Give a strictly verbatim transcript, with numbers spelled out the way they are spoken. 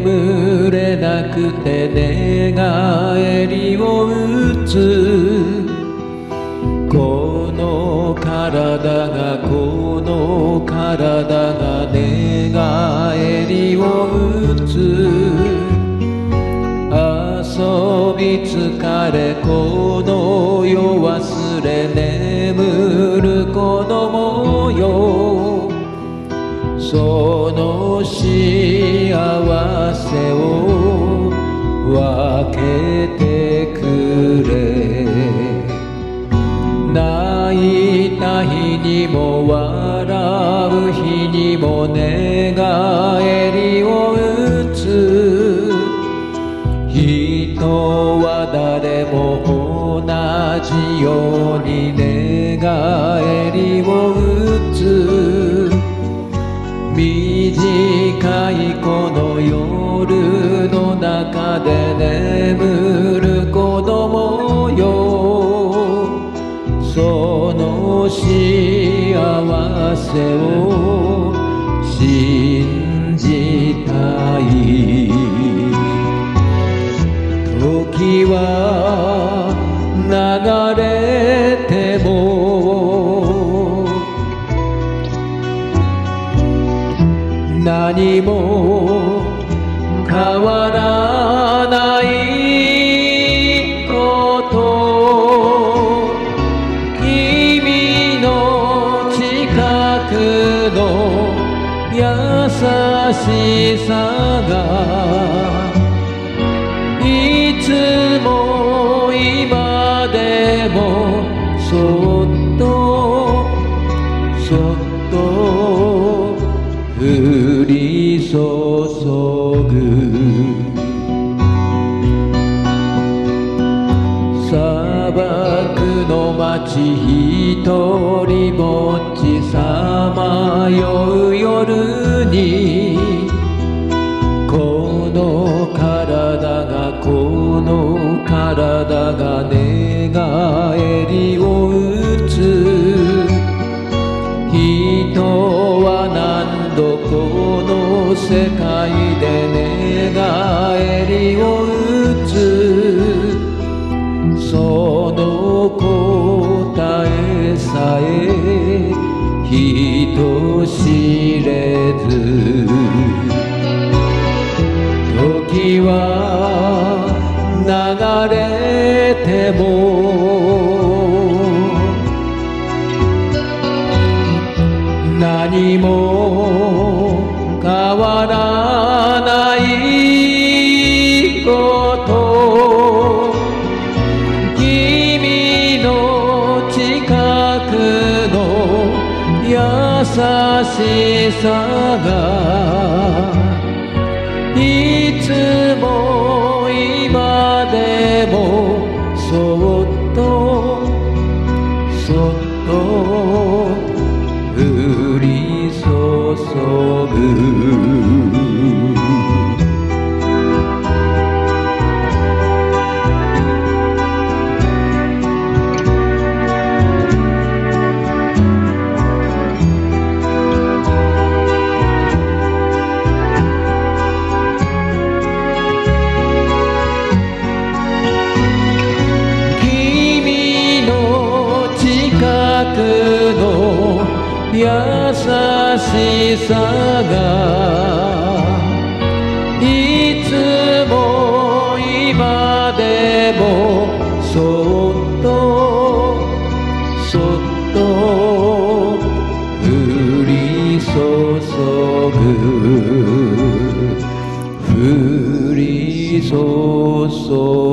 眠れなくて寝返りを打つ。この体がこの体が寝返りを打つ。遊び疲れこの世忘れ眠る子供よ。その幸せを分けてくれ。泣いた日にも笑う日にも寝返りを打つ。人は誰も同じように寝返りを打つ。短いこの夜の中で眠る子供よ。その幸せを信じたい。時は流れても何も変わらないこと。君の近くの優しさがいつも今でもそっとそっと降り注ぐ。砂漠の街ひとりぼっちさまよう夜に、この体がこの体が寝返りを打つ。人は何度この世界で寝返りを打つ。その答えさえ人知れず。時は流れても何も変わらないこと。君の近くの優しさがいつも今でもそっとそっと降り注ぐ。優しさがいつも今でもそっとそっと降り注ぐ降り注ぐ